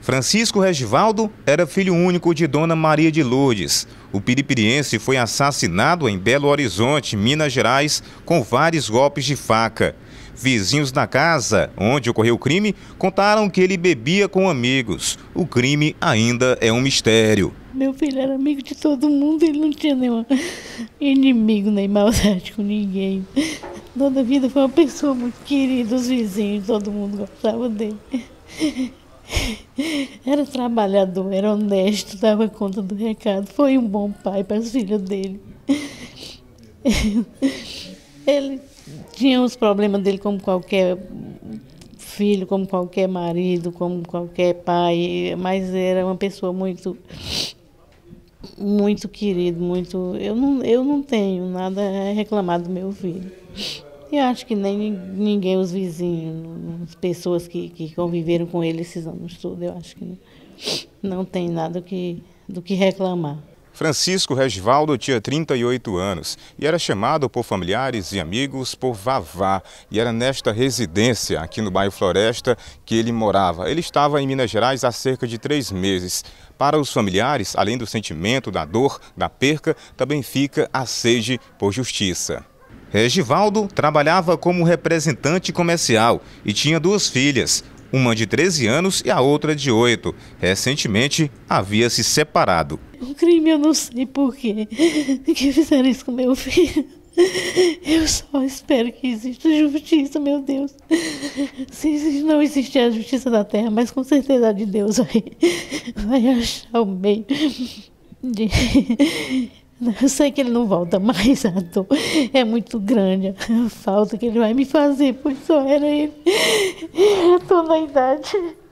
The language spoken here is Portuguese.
Francisco Regivaldo era filho único de Dona Maria de Lourdes. O piripiriense foi assassinado em Belo Horizonte, Minas Gerais, com vários golpes de faca. Vizinhos da casa onde ocorreu o crime contaram que ele bebia com amigos. O crime ainda é um mistério. Meu filho era amigo de todo mundo, ele não tinha nenhum inimigo nem maldade com ninguém. Toda a vida foi uma pessoa muito querida, os vizinhos, todo mundo gostava dele. Era trabalhador, era honesto, dava conta do recado, foi um bom pai para as filhas dele. Ele tinha os problemas dele como qualquer filho, como qualquer marido, como qualquer pai, mas era uma pessoa muito querido, muito. Eu não tenho nada a reclamar do meu filho. Eu acho que nem ninguém, os vizinhos, as pessoas que conviveram com ele esses anos todos, eu acho que não tem nada do que reclamar. Francisco Regivaldo tinha 38 anos e era chamado por familiares e amigos por Vavá. E era nesta residência, aqui no bairro Floresta, que ele morava. Ele estava em Minas Gerais há cerca de 3 meses. Para os familiares, além do sentimento da dor, da perca, também fica a sede por justiça. Regivaldo trabalhava como representante comercial e tinha 2 filhas, uma de 13 anos e a outra de 8. Recentemente havia se separado. O crime eu não sei por quê que fizeram isso com meu filho. Eu só espero que exista justiça, meu Deus. Se não existir a justiça da terra, mas com certeza a de Deus vai achar o meio de... Eu sei que ele não volta mais, a dor é muito grande, a falta que ele vai me fazer, pois só era ele. Eu estou na idade.